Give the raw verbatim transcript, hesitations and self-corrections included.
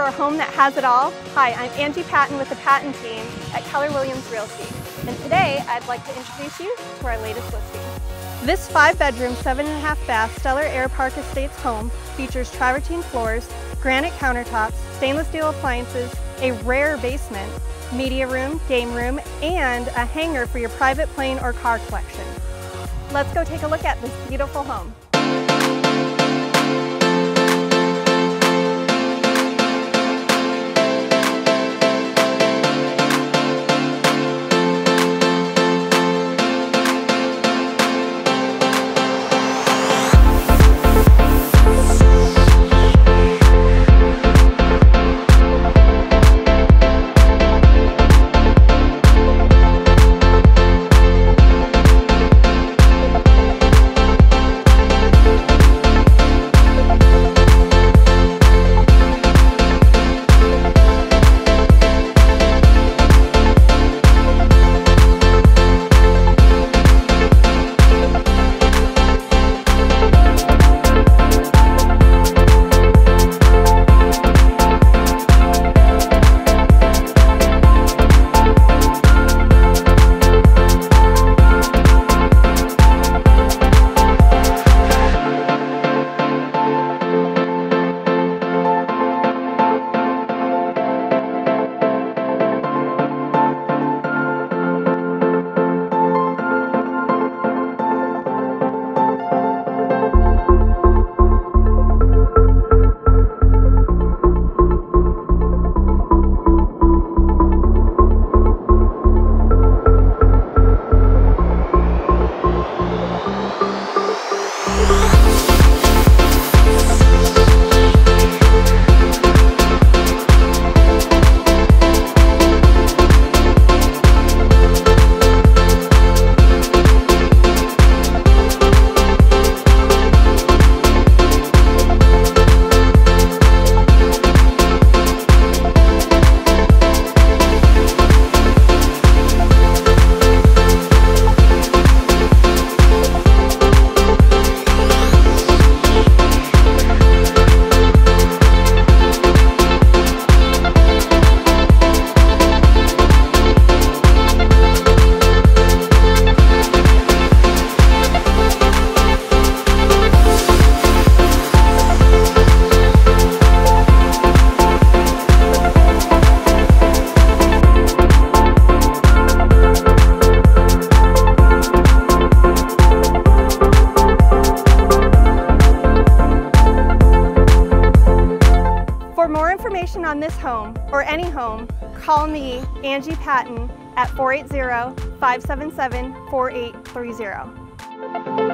a home that has it all? Hi, I'm Angie Patton with the Patton team at Keller Williams Realty, and today I'd like to introduce you to our latest listing. This five-bedroom, seven and a half bath Stellar Airpark Estates home features travertine floors, granite countertops, stainless steel appliances, a rare basement, media room, game room, and a hangar for your private plane or car collection. Let's go take a look at this beautiful home. For more information on this home or any home, call me, Angie Patton, at four eight zero, five seven seven, four eight three zero.